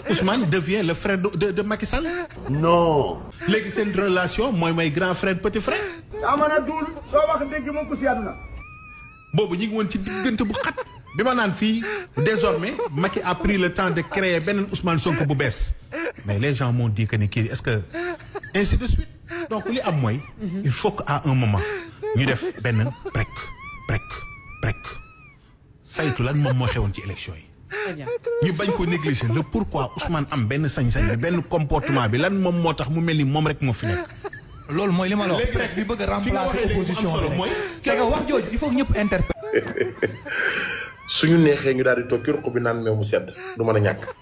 Ousmane devient le frère de Macky Sall. non. léegi seen relation mooy grand frère petit frère. amana dul soo wax dëgg moom ko si àdduna. boobu ñu ngi woon ci diggante bu xat. bi ma naan fii désormais Macky a pris le temps de créer beneen Ousmane Sonko bu bees. mais les gens m'ont dit que ni kii est-ce que ainsi de suite. donc li am mooy. il faut que à un moment ñu def benn prek saytu lan moom moo xewoon ci élection yi. ñu bañ ko négliger le pourquoi Ousmane am benn sañ-sañ bi benn comportement bi lan moom moo tax mu mel ni moom rek moo fi nekk. loolu mooy li ma la wax presse bi bëgg a remplacer opposition bi mooy. c'est que wax jooju il faut ñëpp interpeller. suñu neexee ñu daal di toog ci ruq bi naan meew mu sedd du mën a ñàkk.